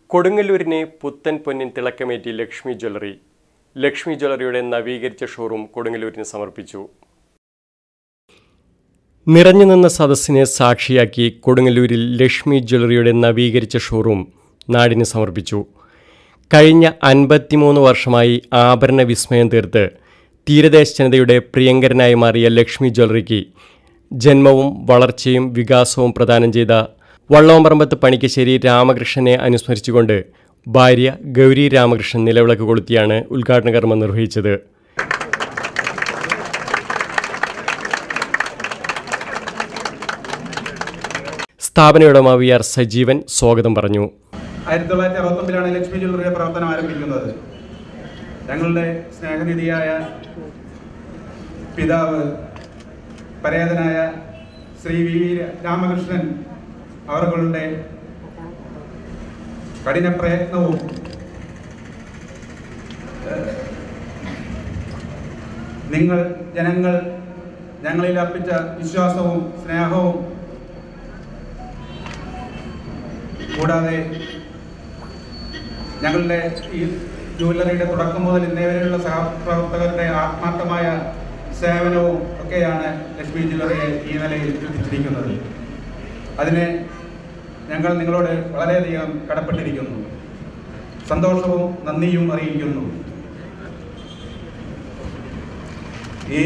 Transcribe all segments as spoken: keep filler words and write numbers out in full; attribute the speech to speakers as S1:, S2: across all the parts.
S1: കൊടുങ്ങല്ലൂരിനെ പുത്തൻ പൊന്നിൻ തിളക്കമേറ്റി ലക്ഷ്മി ജ്വല്ലറി. ലക്ഷ്മി ജ്വല്ലറിയുടെ നവീകരിച്ച ഷോറൂം കൊടുങ്ങല്ലൂരിന് സമർപ്പിച്ചു. നിറഞ്ഞുനിന്ന സദസ്സിനെ സാക്ഷിയാക്കി കൊടുങ്ങല്ലൂരിൽ ലക്ഷ്മി ജ്വല്ലറിയുടെ നവീകരിച്ച ഷോറൂം നാടിന് സമർപ്പിച്ചു. കഴിഞ്ഞ അൻപത്തിമൂന്ന് വർഷമായി ആഭരണ വിസ്മയം തീർത്ത് തീരദേശ ജനതയുടെ പ്രിയങ്കരനായി മാറിയ ലക്ഷ്മി ജ്വല്ലറിക്ക് ജന്മവും വളർച്ചയും വികാസവും പ്രദാനം ചെയ്ത വള്ളോംപറമ്പത്ത് പണിക്കശ്ശേരി രാമകൃഷ്ണനെ അനുസ്മരിച്ചുകൊണ്ട് ഭാര്യ ഗൗരി രാമകൃഷ്ണൻ നിലവിളക്ക് കൊളുത്തിയാണ് ഉദ്ഘാടന കർമ്മം നിർവഹിച്ചത്. സ്ഥാപന ഉടമ വി ആർ സജീവൻ സ്വാഗതം പറഞ്ഞു.
S2: ആയിരത്തി തൊള്ളായിരത്തി അറുപത്തൊമ്പതിലാണ് ലക്ഷ്മി ജ്വല്ലറിയുടെ പ്രവർത്തനം ആരംഭിക്കുന്നത്. ഞങ്ങളുടെ സ്നേഹനിധിയായ പിതാവ് പരേതനായ ശ്രീ വി രാമകൃഷ്ണൻ അവരുടെ കഠിന പ്രയത്നവും നിങ്ങൾ ജനങ്ങൾ ഞങ്ങളിൽ അർപ്പിച്ച വിശ്വാസവും സ്നേഹവും കൂടാതെ ഞങ്ങളുടെ ഈ ജ്വല്ലറിയുടെ തുടക്കം മുതൽ ഇന്നേവരെയുള്ള സഹപ്രവർത്തകരുടെ ആത്മാർത്ഥമായ സേവനവും ഒക്കെയാണ് ലക്ഷ്മി ജ്വല്ലറിയെ ഈ നിലയിൽ എത്തിച്ചിരിക്കുന്നത്. അതിന് ഞങ്ങൾ നിങ്ങളോട് വളരെയധികം കടപ്പെട്ടിരിക്കുന്നു. സന്തോഷവും നന്ദിയും അറിയിക്കുന്നു. ഈ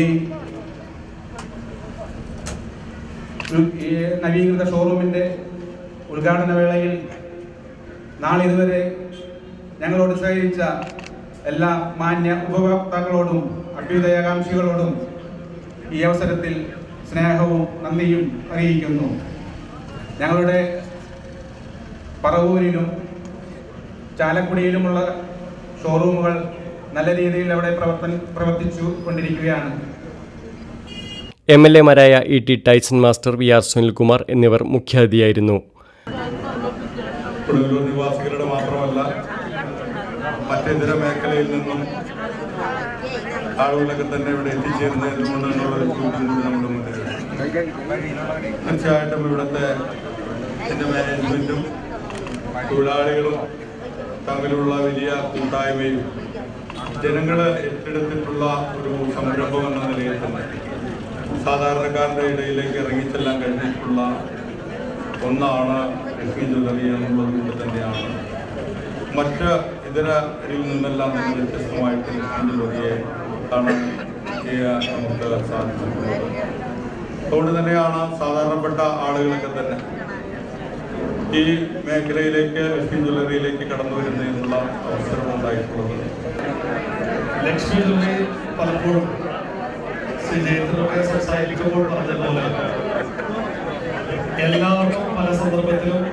S2: നവീകൃത ഷോറൂമിൻ്റെ ഉദ്ഘാടന വേളയിൽ നാളിതുവരെ ഞങ്ങളോട് സഹകരിച്ച എല്ലാ മാന്യ ഉപഭോക്താക്കളോടും അഭ്യുദയകാംക്ഷികളോടും ഈ അവസരത്തിൽ സ്നേഹവും നന്ദിയും അറിയിക്കുന്നു. ഞങ്ങളുടെ പറവൂരിലും ചാലക്കുടിയിലുമുള്ള ഷോറൂമുകൾ നല്ല രീതിയിൽ അവിടെ പ്രവർത്തന പ്രവർത്തിച്ചു കൊണ്ടിരിക്കുകയാണ്.
S1: എം എൽ എമാരായ E T Tyson master, V R Sunilkumar എന്നിവർ മുഖ്യാതിഥിയായിരുന്നു.
S3: കൊടുങ്ങല്ലൂർ നിവാസികളുടെ മാത്രമല്ല മറ്റിതര മേഖലയിൽ നിന്നും ആളുകളൊക്കെ തന്നെ ഇവിടെ എത്തിച്ചേരുന്നത് എന്തുകൊണ്ടെന്നുള്ള നമ്മുടെ മുന്നിൽ തീർച്ചയായിട്ടും ഇവിടുത്തെ ഇതിൻ്റെ മാനേജ്മെൻറ്റും തൊഴിലാളികളും തമ്മിലുള്ള വലിയ കൂട്ടായ്മയും ജനങ്ങൾ ഏറ്റെടുത്തിട്ടുള്ള ഒരു സംരംഭം എന്ന നിലയിൽ തന്നെ സാധാരണക്കാരുടെ ഇടയിലേക്ക് ഇറങ്ങിച്ചെല്ലാൻ കഴിഞ്ഞിട്ടുള്ള ഒന്നാണ് ലക്ഷ്മി ജ്വല്ലറി എന്നുള്ളത് കൊണ്ട് തന്നെയാണ് മറ്റ് ഇതരയിൽ നിന്നെല്ലാം തന്നെ വ്യത്യസ്തമായിട്ട് ലക്ഷ്മി ജ്വല്ലറിയെ കാണാൻ ചെയ്യാൻ നമുക്ക് സാധിച്ചിട്ടുള്ളത്. അതുകൊണ്ട് തന്നെയാണ് സാധാരണപ്പെട്ട ആളുകളൊക്കെ തന്നെ ഈ മേഖലയിലേക്ക് ലക്ഷ്മി ജ്വല്ലറിയിലേക്ക് കടന്നു വരുന്നതിനുള്ള അവസരം ഉണ്ടായിട്ടുള്ളത്.
S4: ലക്ഷ്മി ജ്വല്ലറി പലപ്പോഴും ശ്രീ ജയത്തിലൊക്കെ സംസാരിക്കുമ്പോൾ പറഞ്ഞതുപോലെ എല്ലാവർക്കും പല സന്ദർഭത്തിലും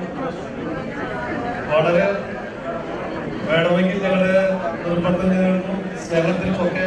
S4: വളരെ വേണമെങ്കിൽ ഞങ്ങളുടെ നിർബന്ധങ്ങൾക്കും സ്നേഹത്തിനുമൊക്കെ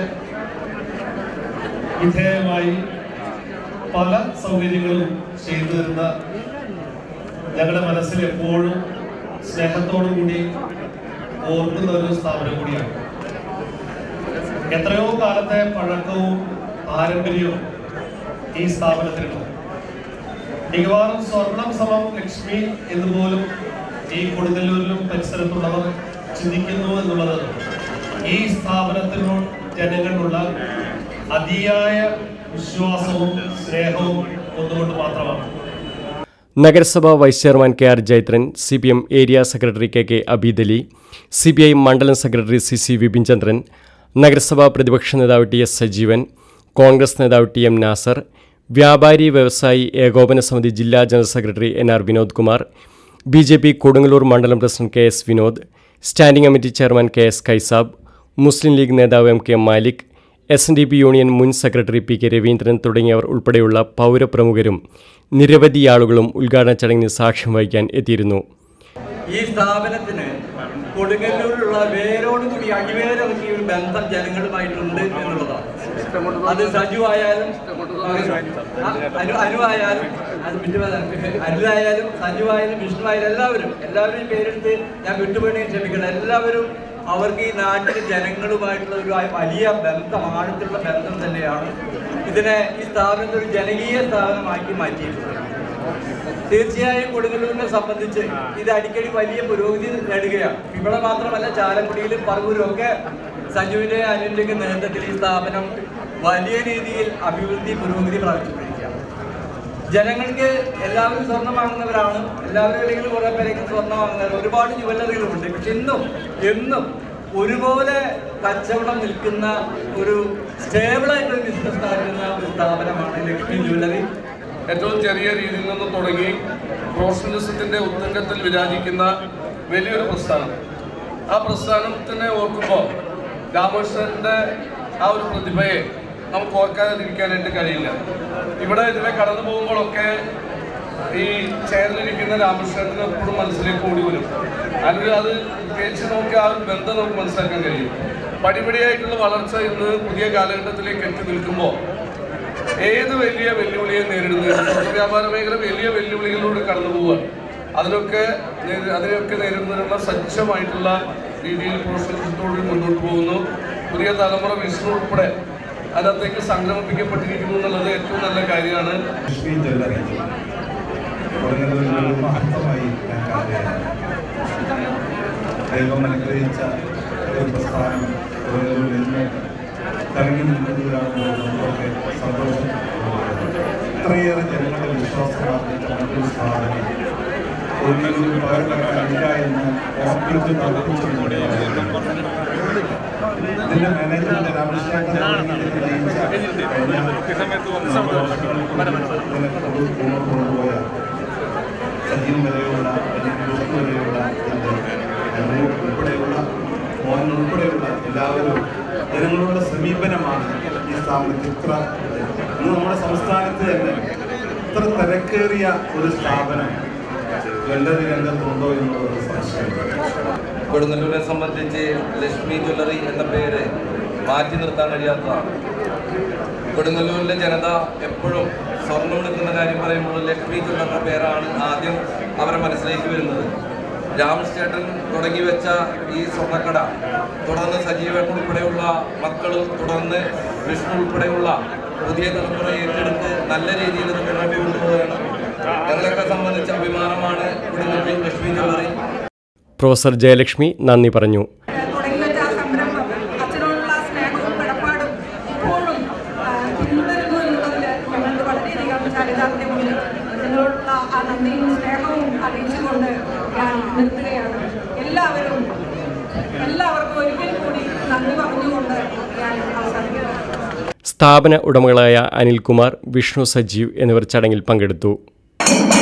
S4: വിധേയമായി പല സൗകര്യങ്ങളും ചെയ്തു തരുന്ന ഞങ്ങളുടെ മനസ്സിൽ എപ്പോഴും സ്നേഹത്തോടു കൂടി ഓർക്കുന്ന ഒരു സ്ഥാപനം കൂടിയാണ്. എത്രയോ കാലത്തെ പഴക്കവും പാരമ്പര്യവും ഈ സ്ഥാപനത്തിനുണ്ട്. മിക്കവാറും സ്വർണം സമം ലക്ഷ്മി എന്നുപോലും ഈ കൊടുങ്ങല്ലൂരിലും പരിസരത്തുള്ളവർ ചിന്തിക്കുന്നു എന്നുള്ളത് ഈ സ്ഥാപനത്തിനോട് ജനങ്ങളുള്ള അതിയായ വിശ്വാസവും സ്നേഹവും ഒന്നുകൊണ്ട് മാത്രമാണ്.
S1: നഗരസഭ vice chairman K R Jaithran, C P M area secretary K K Abidali, C P I മണ്ഡലം secretary C C Vipin Chandran, നഗരസഭാ പ്രതിപക്ഷ നേതാവ് ടി എസ് സജീവൻ, കോൺഗ്രസ് നേതാവ് ടി എം നാസർ, വ്യാപാരി വ്യവസായി ഏകോപന സമിതി ജില്ലാ general secretary N R Vinod Kumar, B J P Kodungallur മണ്ഡലം president K S Vinod, standing committee chairman K S Kaisab, Muslim League നേതാവ് M K Malik, S N D P union മുൻ സെക്രട്ടറി പി കെ രവീന്ദ്രൻ തുടങ്ങിയവർ ഉൾപ്പെടെയുള്ള പൗരപ്രമുഖരും നിരവധി ആളുകളും ഉദ്ഘാടന ചടങ്ങിന് സാക്ഷ്യം വഹിക്കാൻ എത്തിയിരുന്നു.
S5: ഈ സ്ഥാപനത്തിന് കൊടുങ്ങല്ലൂരിലുള്ള വേരോടുകൂടി അടിവേരൊക്കെ ഒരു ബന്ധം ജനങ്ങളുമായിട്ടുണ്ട് എന്നുള്ളതാണ്. അത് സജുവായാലും അനുവായാലും അനുവായാലും സജുവായാലും വിഷ്ണുവായാലും എല്ലാവരും എല്ലാവരും പേരെടുത്ത് ഞാൻ വിട്ടുപോയി ക്ഷമിക്കണം. എല്ലാവരും അവർക്ക് ഈ നാട്ടിലെ ജനങ്ങളുമായിട്ടുള്ള ഒരു വലിയ ബന്ധം, ആഴത്തിലുള്ള ബന്ധം തന്നെയാണ്. ഇതിനെ ഈ സ്ഥാപനത്തെ ഒരു ജനകീയ സ്ഥാപനമാക്കി മാറ്റിയിട്ടുണ്ട്. തീർച്ചയായും കൊടുങ്ങല്ലൂരിനെ സംബന്ധിച്ച് ഇത് അടിക്കടി വലിയ പുരോഗതി നേടുകയാണ്. ഇവിടെ മാത്രമല്ല, ചാലക്കുടിയിലും പറവൂരും ഒക്കെ സജുവിന്റെ അനിലിന്റെ നേതൃത്വത്തിൽ ഈ സ്ഥാപനം വലിയ രീതിയിൽ അഭിവൃദ്ധി പുരോഗതി പ്രാപിച്ചുകൊണ്ടിരിക്കുകയാണ്. ജനങ്ങൾക്ക് എല്ലാവരും സ്വർണ്ണം വാങ്ങുന്നവരാണ്, എല്ലാവരും അല്ലെങ്കിൽ കുറെ പേരേക്ക് സ്വർണ്ണം വാങ്ങുന്നവർ, ഒരുപാട് ജുവല്ലറികളുമുണ്ട്. പക്ഷെ ഇന്നും എന്നും ഒരുപോലെ കച്ചവടം നിൽക്കുന്ന ഒരു സ്റ്റേബിളായിട്ടൊരു ബിസിനസ് നടക്കുന്ന ഒരു സ്ഥാപനമാണ് ലക്ഷ്മി ജ്വല്ലറി.
S6: ഏറ്റവും ചെറിയ രീതിയിൽ നിന്ന് തുടങ്ങി പ്രൊഫഷണലിസത്തിന്റെ ഉത്തുംഗത്തിൽ വിരാജിക്കുന്ന വലിയൊരു പ്രസ്ഥാനം. ആ പ്രസ്ഥാനത്തിനെ ഓർക്കുമ്പോൾ രാമകൃഷ്ണന്റെ ആ ഒരു പ്രതിഭയെ നമുക്ക് ഓർക്കാതിരിക്കാനായിട്ട് കഴിയില്ല. ഇവിടെ ഇതിനെ കടന്നു പോകുമ്പോഴൊക്കെ ഈ ചെയറിലിരിക്കുന്ന രാമകൃഷ്ണന് എപ്പോഴും മനസ്സിലേക്ക് ഓടി വരും. അല്ലെങ്കിൽ അത് തേച്ച് നോക്കി ആ ഒരു ബന്ധം നമുക്ക് മനസ്സിലാക്കാൻ കഴിയും. പടിപടിയായിട്ടുള്ള വളർച്ച ഇന്ന് പുതിയ കാലഘട്ടത്തിലേക്ക് എത്തി നിൽക്കുമ്പോൾ ഏത് വലിയ വെല്ലുവിളിയെ നേരിടുന്നത് വ്യാപാര മേഖല വലിയ വെല്ലുവിളികളിലൂടെ കടന്നു പോവുകയാണ്. അതിനൊക്കെ അതിനൊക്കെ നേരിടുന്നതിനുള്ള സജ്ജമായിട്ടുള്ള രീതിയിൽ പ്രൊഫഷണലിസത്തോട് മുന്നോട്ട് പോകുന്നു. പുതിയ തലമുറ വിഷ്ണു ഉൾപ്പെടെ അതിനകത്തേക്ക് സംക്രമിപ്പിക്കപ്പെട്ടിരിക്കുന്നു എന്നുള്ളത് ഏറ്റവും നല്ല കാര്യമാണ്.
S7: ലക്ഷ്മി ജ്വല്ലറി മഹത്വമായി ദൈവം അനുഗ്രഹിച്ച ഒരു പ്രസ്ഥാനം കൊടുങ്ങല്ലൂരിൽ നിന്ന് കറങ്ങി നിൽക്കുന്നതിലാണ് നമുക്കൊക്കെ സന്തോഷം. ഇത്രയേറെ ജനങ്ങളുടെ വിശ്വാസമാർജിച്ച മറ്റൊരു സ്ഥാപനം കൊടുങ്ങല്ലൂരിൽ പകരം വെക്കാനില്ല എന്ന് ഉറപ്പിച്ച് തറപ്പിച്ചതിലൂടെ ഇതിന്റെ മാനേജ്മെന്റ് രാമകൃഷ്ണൻ കൊണ്ടുപോയ സജീവം വരെയുള്ള വരെയുള്ള ഉൾപ്പെടെയുള്ള മോഹൻ ഉൾപ്പെടെയുള്ള എല്ലാവരും ജനങ്ങളുടെ സമീപനമാണ് ഈ സ്ഥാപനത്തിൽ ഇത്ര ഇന്ന് നമ്മുടെ സംസ്ഥാനത്ത് തന്നെ ഇത്ര തിരക്കേറിയ ഒരു സ്ഥാപനം ജ്വല്ലറി രംഗത്തുണ്ടോ എന്നുള്ളത് സംശയം.
S8: കൊടുങ്ങല്ലൂരിനെ സംബന്ധിച്ച് ലക്ഷ്മി ജ്വല്ലറി എന്ന പേര് മാറ്റി നിർത്താൻ കഴിയാത്തതാണ്. കൊടുങ്ങല്ലൂരിലെ ജനത എപ്പോഴും സ്വർണം എടുക്കുന്ന കാര്യം പറയുമ്പോൾ ലക്ഷ്മി ജ്വല്ലറിയുടെ പേരാണ് ആദ്യം അവരുടെ മനസ്സിലേക്ക് വരുന്നത്. രാമകൃഷ്ണൻ തുടങ്ങി വെച്ച ഈ സ്വർണ്ണക്കട തുടർന്ന് സജീവൻ ഉൾപ്പെടെയുള്ള മക്കളും തുടർന്ന് വിഷ്ണു ഉൾപ്പെടെയുള്ള പുതിയ തലമുറ ഏറ്റെടുത്ത് നല്ല രീതിയിൽ ഇത് മുന്നോട്ട് കൊണ്ടുപോവുകയാണ്. ഞങ്ങളൊക്കെ സംബന്ധിച്ച അഭിമാനമാണ് കൊടുങ്ങല്ലൂർ ലക്ഷ്മി ജ്വല്ലറി.
S1: പ്രൊഫസർ ജയലക്ഷ്മി നന്ദി പറഞ്ഞു.
S9: എല്ലാവരും എല്ലാവർക്കും ഒരിക്കൽ കൂടി നന്ദി പറഞ്ഞുകൊണ്ട് ഞാൻ അവസാനിക്കുന്നു.
S1: സ്ഥാപന ഉടമകളായ അനിൽകുമാർ, വിഷ്ണു സജീവ് എന്നിവർ ചടങ്ങിൽ പങ്കെടുത്തു.